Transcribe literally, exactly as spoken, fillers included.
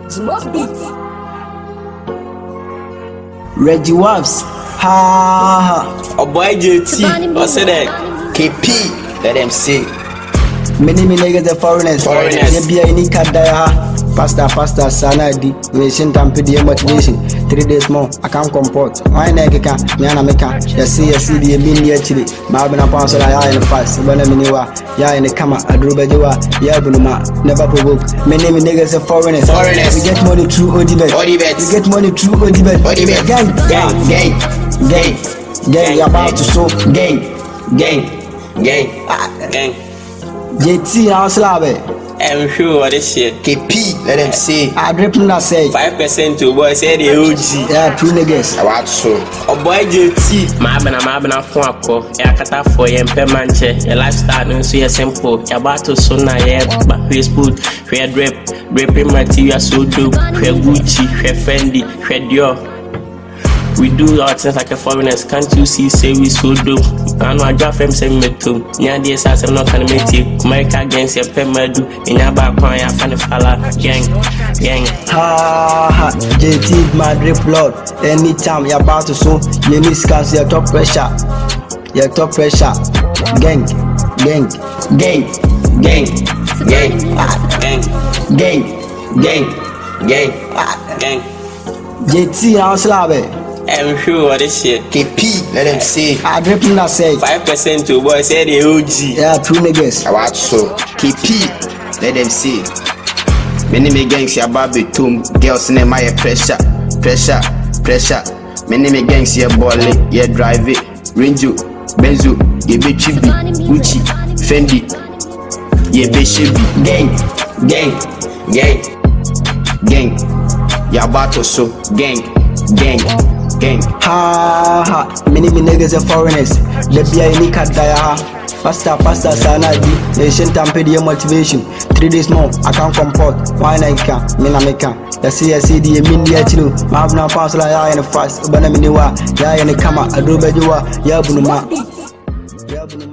Reggie Waves, ha, a boy J T, what's that? K P, let them say. Many me niggas the foreigners, Foreigners. Be a unique daya. Pasta, pasta, sanadi. We sent them the motivation. Three days more, I can't comport. Why nigga can, Yana Meka, you see, you see the mini actually. Marvin upon so I in the fast, when I'm in the ya in the camera, I drew by Joa, ya Bunuma, never provoke. Many me niggas the foreigners. Foreigners. We get money through Odibet. Odibet. We get money through Odibet. Odibet. Gang, Gang, gang, gang, gang, you're about to so gang, gang, gang, gang. J T, I'll slab it. I'm sure what this shit. K P, let them say. I drip na say Five percent to boy say the O G. yeah, two niggas. I want so. A boy J T. My bana, my bana phone ako. Ya kata for your manche. Your lifestyle no so simple. Ya battle so na yeah, but Facebook, share drip, dripping material so dope. Share Gucci, share Fendi, share Dior. We do our things like a foreigners. Can't you see? Say we so dope. I know I drop them same me too. Nya D S I'm not gonna make it. America against your pemadu. In your back one, ya find the fella gang, gang. Ha ha, J T my drip lord. Anytime you're about to so, you need scans, your top pressure. Your top pressure. Gang, gang, Gang, gang, gang, ah, gang, gang, gang, gang, ah, gang. J T I'll slab it. I'm sure what this shit. K P, let them say. I drip na say Five percent to boy say the O G. yeah, two niggas. I watch so. K P, let them say. Many me gangs ya baby tomb. Girls in my pressure, pressure, pressure. Many me gangs ya bally, ya drive it. Rinju, Benzu, ye be chibi, Gucci, Fendi, ye be shibi. Gang, gang, gang, gang. Ya battle so gang, gang, gang. Ha ha, many me niggas are foreigners. They be a unique daya. Pasta, pasta, sanadi. Nation tampe the motivation. Three days more, I can't comport. Why not can? Mina meka. You see, I see the mini actually. My have no pounds like I in the fast. But I'm in the wa. Ya in the camera. I do better. Ya bunuma. Ya bunuma.